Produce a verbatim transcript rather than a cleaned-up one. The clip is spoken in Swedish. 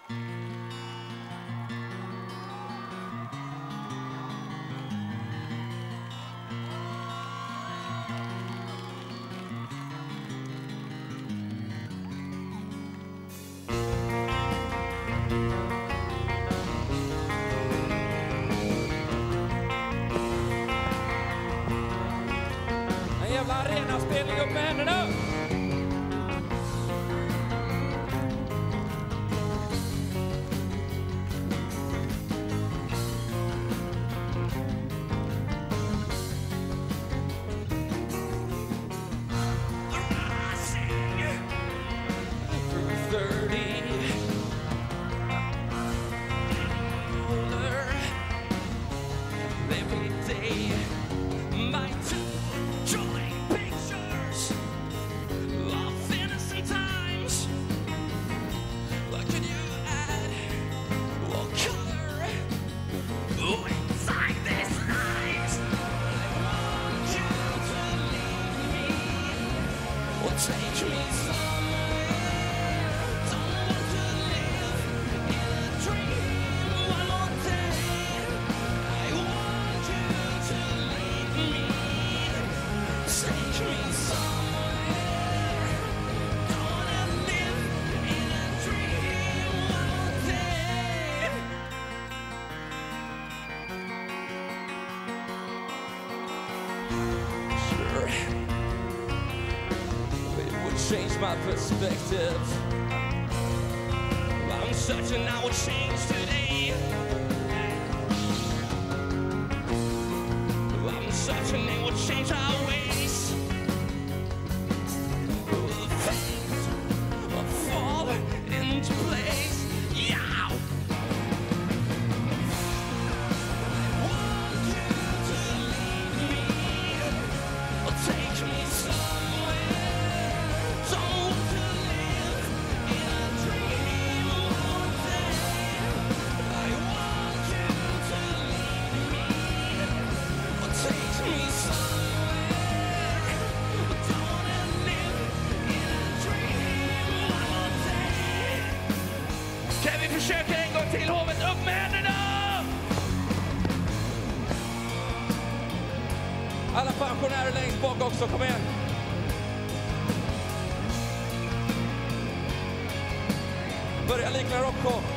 En jävla arenaspelning, upp med händerna! Take me somewhere, don't want to live in a dream one more day. I want you to leave me. Take me somewhere, don't wanna live in a dream one more day. Sure, change my perspective. I'm certain I will change today. I'm certain it will change our ways. Things will fall into place. Yeah. I want you to leave me or take me somewhere. Kan vi försöka en gång till, hovet, upp med händerna! Alla pensionärer längst bak också, kom igen! Börja likna rockpop.